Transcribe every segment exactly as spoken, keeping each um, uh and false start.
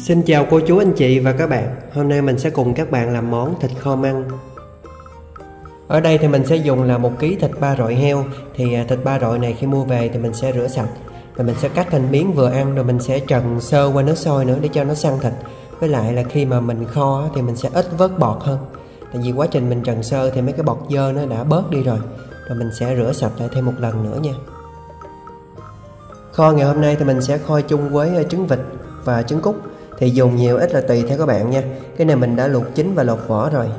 Xin chào cô chú anh chị và các bạn. Hôm nay mình sẽ cùng các bạn làm món thịt kho măng. Ở đây thì mình sẽ dùng là một ký thịt ba rọi heo. Thì thịt ba rọi này khi mua về thì mình sẽ rửa sạch, rồi mình sẽ cắt thành miếng vừa ăn, rồi mình sẽ trần sơ qua nước sôi nữa để cho nó săn thịt. Với lại là khi mà mình kho thì mình sẽ ít vớt bọt hơn, tại vì quá trình mình trần sơ thì mấy cái bọt dơ nó đã bớt đi rồi. Rồi mình sẽ rửa sạch lại thêm một lần nữa nha. Kho ngày hôm nay thì mình sẽ kho chung với trứng vịt và trứng cút. Thì dùng nhiều ít là tùy theo các bạn nha. Cái này mình đã luộc chín và lột vỏ rồi.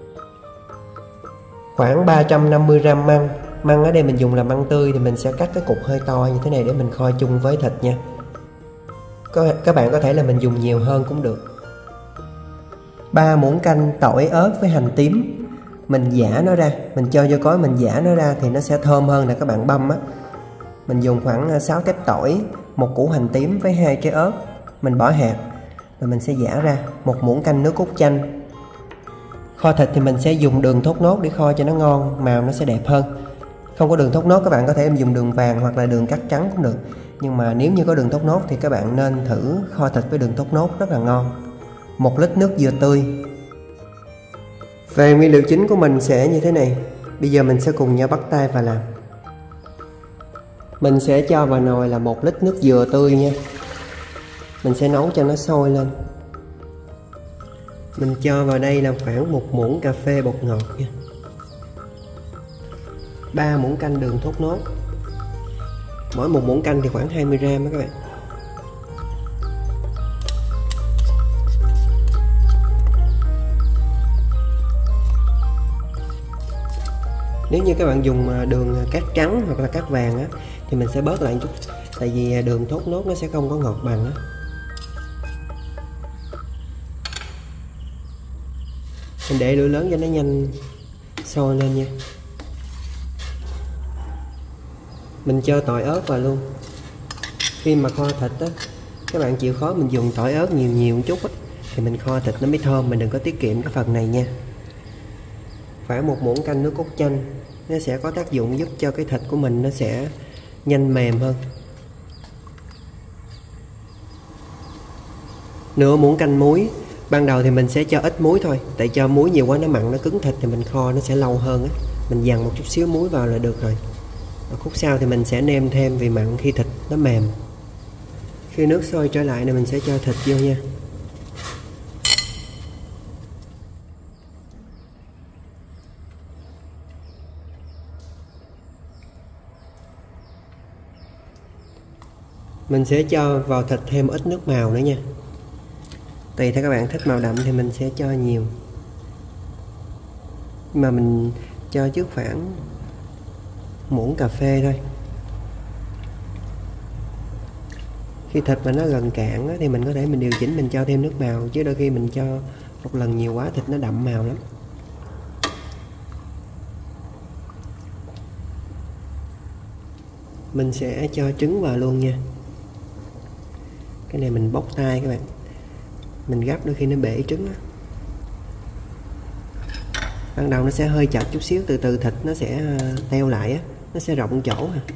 Khoảng ba trăm năm mươi gam măng. Măng ở đây mình dùng là măng tươi, thì mình sẽ cắt cái cục hơi to như thế này để mình kho chung với thịt nha. Có, các bạn có thể là mình dùng nhiều hơn cũng được. ba muỗng canh tỏi ớt với hành tím. Mình giã nó ra, mình cho vô cối mình giã nó ra thì nó sẽ thơm hơn nè các bạn băm á. Mình dùng khoảng sáu tép tỏi, một củ hành tím với hai trái ớt. Mình bỏ hạt, rồi mình sẽ giã ra. Một muỗng canh nước cốt chanh. Kho thịt thì mình sẽ dùng đường thốt nốt để kho cho nó ngon, màu nó sẽ đẹp hơn. Không có đường thốt nốt các bạn có thể dùng đường vàng hoặc là đường cắt trắng cũng được. Nhưng mà nếu như có đường thốt nốt thì các bạn nên thử kho thịt với đường thốt nốt, rất là ngon. Một lít nước dừa tươi. Về nguyên liệu chính của mình sẽ như thế này. Bây giờ mình sẽ cùng nhau bắt tay và làm. Mình sẽ cho vào nồi là một lít nước dừa tươi nha. Mình sẽ nấu cho nó sôi lên. Mình cho vào đây là khoảng một muỗng cà phê bột ngọt nha. ba muỗng canh đường thốt nốt. Mỗi một muỗng canh thì khoảng hai mươi gam đó các bạn. Nếu như các bạn dùng đường cát trắng hoặc là cát vàng á, thì mình sẽ bớt lại một chút, tại vì đường thốt nốt nó sẽ không có ngọt bằng á. Mình để lửa lớn cho nó nhanh sôi lên nha. Mình cho tỏi ớt vào luôn. Khi mà kho thịt á, các bạn chịu khó mình dùng tỏi ớt nhiều nhiều một chút á, thì mình kho thịt nó mới thơm. Mình đừng có tiết kiệm cái phần này nha. Khoảng một muỗng canh nước cốt chanh. Nó sẽ có tác dụng giúp cho cái thịt của mình nó sẽ nhanh mềm hơn. Nửa muỗng canh muối. Ban đầu thì mình sẽ cho ít muối thôi, tại cho muối nhiều quá nó mặn, nó cứng thịt thì mình kho nó sẽ lâu hơn á. Mình dằn một chút xíu muối vào là được rồi. Ở khúc sau thì mình sẽ nêm thêm vì mặn khi thịt nó mềm. Khi nước sôi trở lại thì mình sẽ cho thịt vô nha. Mình sẽ cho vào thịt thêm ít nước màu nữa nha. Tùy theo các bạn thích màu đậm thì mình sẽ cho nhiều. Nhưng mà mình cho trước khoảng muỗng cà phê thôi. Khi thịt mà nó gần cạn thì mình có thể mình điều chỉnh, mình cho thêm nước màu. Chứ đôi khi mình cho một lần nhiều quá thịt nó đậm màu lắm. Mình sẽ cho trứng vào luôn nha. Cái này mình bóc tay các bạn. Mình gấp đôi khi nó bể trứng á. Ban đầu nó sẽ hơi chặt chút xíu, từ từ thịt nó sẽ teo lại á, nó sẽ rộng chỗ à.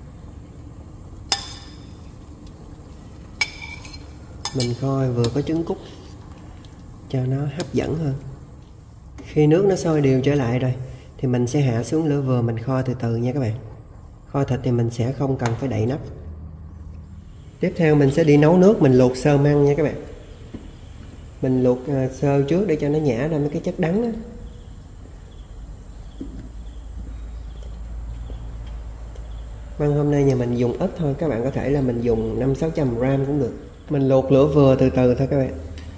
Mình coi vừa có trứng cút cho nó hấp dẫn hơn. Khi nước nó sôi đều trở lại rồi thì mình sẽ hạ xuống lửa vừa, mình kho từ từ nha các bạn. Kho thịt thì mình sẽ không cần phải đậy nắp. Tiếp theo mình sẽ đi nấu nước, mình luộc sơ măng nha các bạn. Mình luộc sơ trước để cho nó nhả ra mấy cái chất đắng đó. Măng hôm nay nhà mình dùng ít thôi, các bạn có thể là mình dùng năm sáu trăm gam cũng được. Mình luộc lửa vừa từ từ thôi các bạn.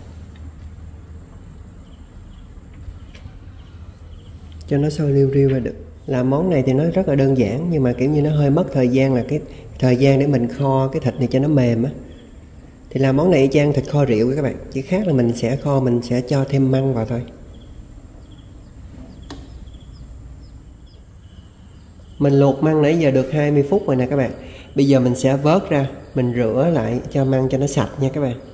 Cho nó sôi liu riu ra được. Làm món này thì nó rất là đơn giản, nhưng mà kiểu như nó hơi mất thời gian, là cái thời gian để mình kho cái thịt này cho nó mềm á. Thì làm món này y chang thịt kho rượu các bạn, chỉ khác là mình sẽ kho, mình sẽ cho thêm măng vào thôi. Mình luộc măng nãy giờ được hai mươi phút rồi nè các bạn. Bây giờ mình sẽ vớt ra, mình rửa lại cho măng cho nó sạch nha các bạn.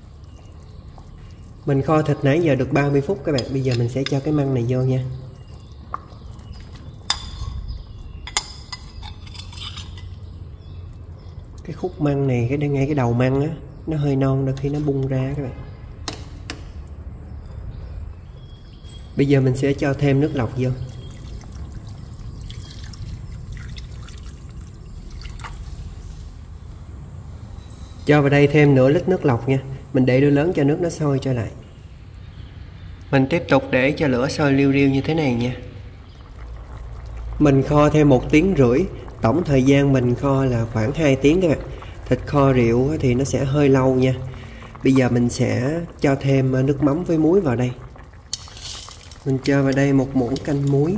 Mình kho thịt nãy giờ được ba mươi phút các bạn. Bây giờ mình sẽ cho cái măng này vô nha. Cái khúc măng này, cái ngay cái đầu măng á, nó hơi non đôi khi nó bung ra các bạn. Bây giờ mình sẽ cho thêm nước lọc vô. Cho vào đây thêm nửa lít nước lọc nha. Mình để lửa lớn cho nước nó sôi trở lại. Mình tiếp tục để cho lửa sôi liu riu như thế này nha. Mình kho thêm một tiếng rưỡi. Tổng thời gian mình kho là khoảng hai tiếng các bạn. Thịt kho rượu thì nó sẽ hơi lâu nha. Bây giờ mình sẽ cho thêm nước mắm với muối vào đây. Mình cho vào đây một muỗng canh muối.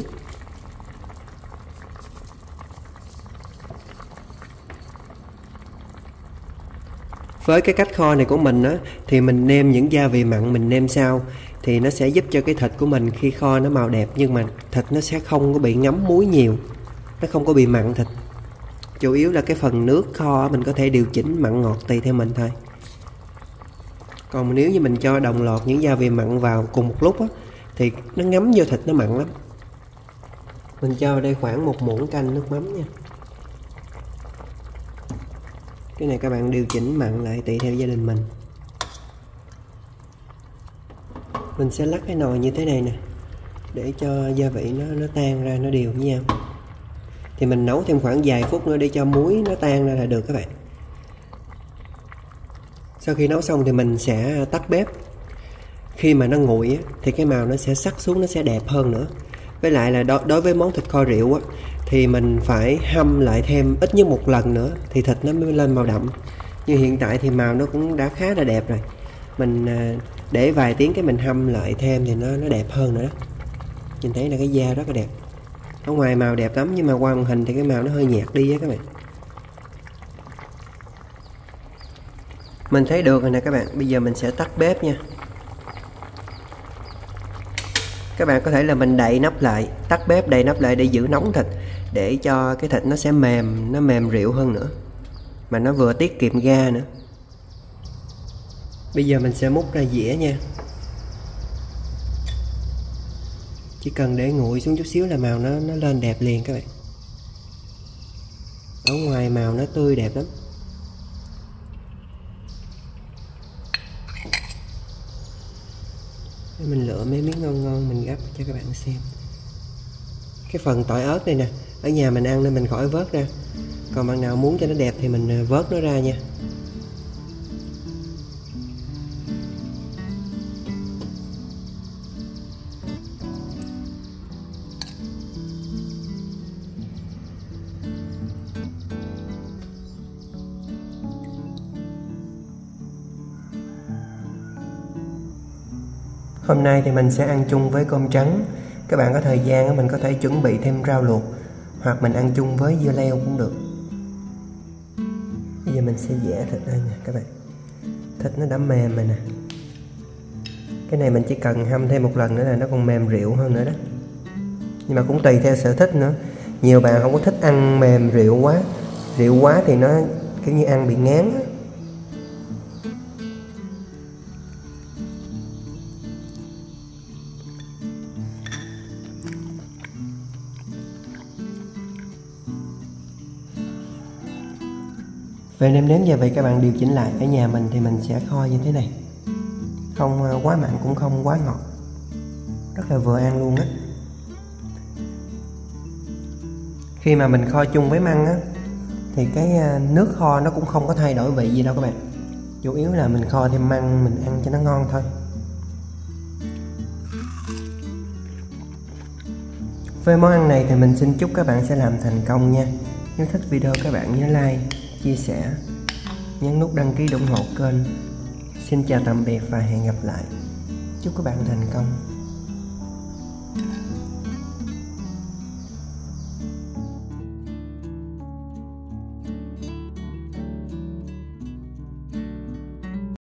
Với cái cách kho này của mình á, thì mình nêm những gia vị mặn mình nêm sau, thì nó sẽ giúp cho cái thịt của mình khi kho nó màu đẹp, nhưng mà thịt nó sẽ không có bị ngấm muối nhiều, nó không có bị mặn thịt. Chủ yếu là cái phần nước kho mình có thể điều chỉnh mặn ngọt tùy theo mình thôi. Còn nếu như mình cho đồng loạt những gia vị mặn vào cùng một lúc á, thì nó ngấm vô thịt nó mặn lắm. Mình cho vào đây khoảng một muỗng canh nước mắm nha. Cái này các bạn điều chỉnh mặn lại tùy theo gia đình mình. Mình sẽ lắc cái nồi như thế này nè, để cho gia vị nó nó tan ra, nó đều với nhau. Thì mình nấu thêm khoảng vài phút nữa để cho muối nó tan ra là được các bạn. Sau khi nấu xong thì mình sẽ tắt bếp. Khi mà nó nguội á, thì cái màu nó sẽ sắc xuống, nó sẽ đẹp hơn nữa. Với lại là đối, đối với món thịt kho rượu á, thì mình phải hâm lại thêm ít nhất một lần nữa thì thịt nó mới lên màu đậm. Nhưng hiện tại thì màu nó cũng đã khá là đẹp rồi. Mình để vài tiếng cái mình hâm lại thêm thì nó nó đẹp hơn nữa đó. Nhìn thấy là cái da rất là đẹp. Ở ngoài màu đẹp lắm nhưng mà qua màn hình thì cái màu nó hơi nhạt đi á các bạn. Mình thấy được rồi nè các bạn. Bây giờ mình sẽ tắt bếp nha. Các bạn có thể là mình đậy nắp lại, tắt bếp đậy nắp lại để giữ nóng thịt, để cho cái thịt nó sẽ mềm, nó mềm rịu hơn nữa, mà nó vừa tiết kiệm ga nữa. Bây giờ mình sẽ múc ra dĩa nha. Chỉ cần để nguội xuống chút xíu là màu nó nó lên đẹp liền các bạn. Ở ngoài màu nó tươi đẹp lắm. Mình lựa mấy miếng ngon ngon mình gắp cho các bạn xem. Cái phần tỏi ớt này nè, ở nhà mình ăn nên mình khỏi vớt ra. Còn bạn nào muốn cho nó đẹp thì mình vớt nó ra nha. Hôm nay thì mình sẽ ăn chung với cơm trắng. Các bạn có thời gian mình có thể chuẩn bị thêm rau luộc, hoặc mình ăn chung với dưa leo cũng được. Bây giờ mình sẽ giã thịt lên nè các bạn. Thịt nó đã mềm rồi nè. Cái này mình chỉ cần hâm thêm một lần nữa là nó còn mềm rịu hơn nữa đó. Nhưng mà cũng tùy theo sở thích nữa. Nhiều bạn không có thích ăn mềm rịu quá. Rịu quá thì nó kiểu như ăn bị ngán á. Về nêm nếm gia vị các bạn điều chỉnh lại. Ở nhà mình thì mình sẽ kho như thế này, không quá mặn cũng không quá ngọt, rất là vừa ăn luôn á. Khi mà mình kho chung với măng á, thì cái nước kho nó cũng không có thay đổi vị gì đâu các bạn. Chủ yếu là mình kho thêm măng mình ăn cho nó ngon thôi. Với món ăn này thì mình xin chúc các bạn sẽ làm thành công nha. Nếu thích video các bạn nhớ like, chia sẻ, nhấn nút đăng ký ủng hộ kênh. Xin chào tạm biệt và hẹn gặp lại. Chúc các bạn thành công.